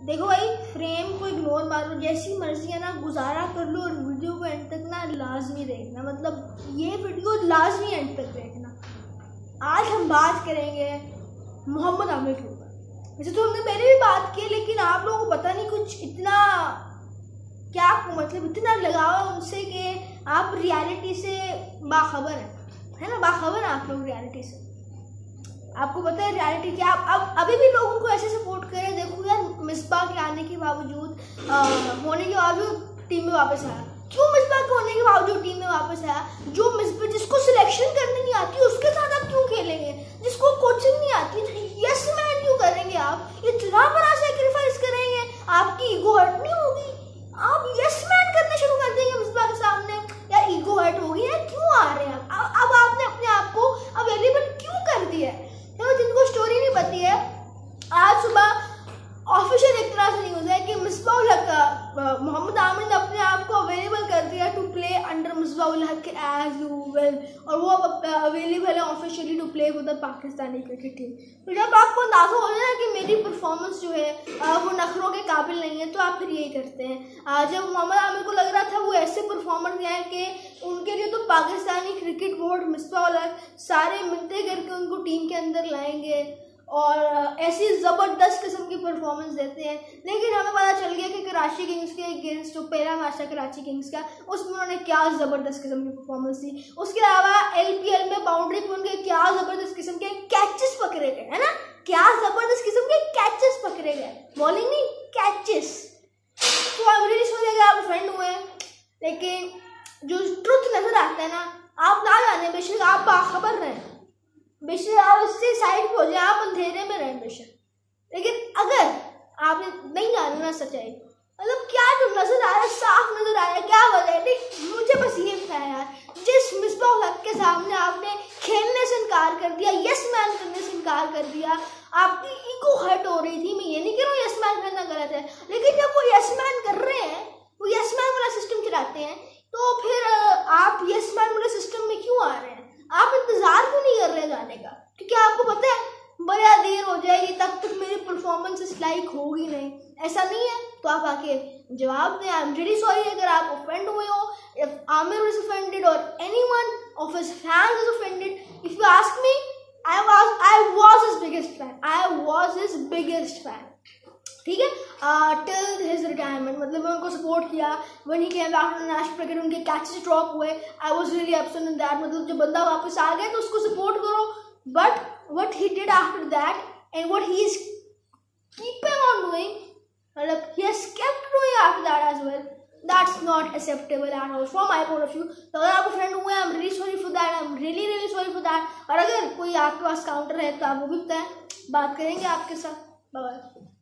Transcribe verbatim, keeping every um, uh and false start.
देखो भाई, फ्रेम को इग्नोर मारो, जैसी मर्जी है ना गुजारा कर लो और वीडियो को एंड तक ना लाजमी देखना, मतलब ये वीडियो लाजमी एंड तक देखना। आज हम बात करेंगे मोहम्मद आमिर के ऊपर। वैसे तो हमने पहले भी बात की, लेकिन आप लोगों को पता नहीं कुछ इतना क्या मतलब इतना लगाव उनसे कि आप रियलिटी से बाखबर हैं, है ना, बाखबर हैं आप लोग रियलिटी से। आपको पता है रियलिटी क्या। आप अब अभी भी लोग उनको ऐसे सपोर्ट करें। देखो यार, मिसबा के आने के बावजूद होने के बावजूद टीम में वापस आया। क्यों मिसबा के होने के बावजूद टीम में वापस आया? जो मिसबा जिसको सिलेक्शन करनी नहीं आती उसके साथ आप क्यों खेलेंगे? जिसको कोचिंग नहीं आती यस मैन क्यों करेंगे? आप इतना बड़ा सेक्रीफाइस करेंगे, आपकी ईगो हर्ट नहीं होगी? आप यस मैन करने शुरू कर देंगे मिसबा के सामने। यार ईगो हर्ट होगी यार, क्यों आ रहे हैं आप? अब आपने अपने आप को अवेलेबल क्यों कर दिया है? तो जिनको स्टोरी नहीं पता है, आज सुबह ऑफिशियल एक तरह से न्यूज़ है कि मिसबाउल हक मोहम्मद आमिर ने अपने आप को अवेलेबल कर दिया टू प्ले अंडर मिसबाउल हक एज वेल, और वो अब अवेलेबल है officially to play with the Pakistani cricket team. तो जब आपको अंदाजा हो जाए ना कि मेरी परफॉर्मेंस जो है वो नखरों के काबिल नहीं है, तो आप फिर यही करते हैं। जब मोहम्मद आमिर को लग रहा था वो ऐसे परफॉर्मेंस दिया है कि उनके लिए तो पाकिस्तानी क्रिकेट बोर्ड मिसबाउल हक सारे मिलते करके उनको टीम के अंदर लाएंगे और ऐसी ज़बरदस्त किस्म की परफॉर्मेंस देते हैं, लेकिन हमें पता चल गया कि कराची किंग्स के अगेंस्ट जो पहला मैच था कराची किंग्स का, उसमें उन्होंने क्या ज़बरदस्त किस्म की परफॉर्मेंस दी। उसके अलावा एलपीएल में बाउंड्री पे उनके क्या ज़बरदस्त किस्म के कैचेस पकड़े गए, है ना, क्या ज़बरदस्त किस्म के कैचेस पकड़े गए, बॉलिंग नहीं कैचेस। तो आप रियली सॉरी अगर आप ऑफेंड हुए, लेकिन जो ट्रुथ नजर आता है ना, आप ना जाने बेशक आप बाखबर रहें, बेशक आप उससे साइड पे हो जाए, आप अंधेरे में रहें बेशक, लेकिन अगर आपने नहीं जाना ना सच्चाई, मतलब क्या जो नजर आ रहा है साफ नजर आ रहा है, क्या वजह है? नहीं, मुझे बस ये पता है यार, जिस मिसबाउल हक के सामने आपने खेलने से इनकार कर दिया, यस मैन करने से इनकार कर दिया, आपकी ईगो हर्ट हो रही थी। मैं ये नहीं कह रहा हूँ यस मैन करना गलत है, लेकिन जब वो यस मैन कर रहे हैं, वो यस मैन वाला सिस्टम चलाते हैं, तो फिर आप यस मैन वाले सिस्टम में क्यों आ रहे हैं? आप इंतजार क्यों नहीं कर रहे जाने का? क्योंकि आपको पता है बड़ा देर हो जाएगी, तब तक मेरी परफॉर्मेंस इस लाइक होगी नहीं, ऐसा नहीं है। तो आप आके जवाब दें, आई एम रियली सॉरी अगर आप ऑफेंड हुए हो, इफ आमिर इज ऑफेंडेड और anyone of his fans is offended, if you ask me, I was I was his biggest fan, I was his biggest fan, ठीक है, टिल हिज रिटायरमेंट। मतलब मैं उनको सपोर्ट किया when he came back to national cricket, उनके catches drop हुए, I was really upset in that. मतलब जब बंदा वापस आ गया तो उसको सपोर्ट करो, but what he did after that and what he is keeping on doing, मतलब he has kept doing after that as well, that's not acceptable at all from my point of view. तो अगर आप friend हुए, I am really sorry for that, I am really really sorry for that. और अगर कोई आपके पास counter है तो आप वो भी बताएं, बात करेंगे आपके साथ। Bye bye.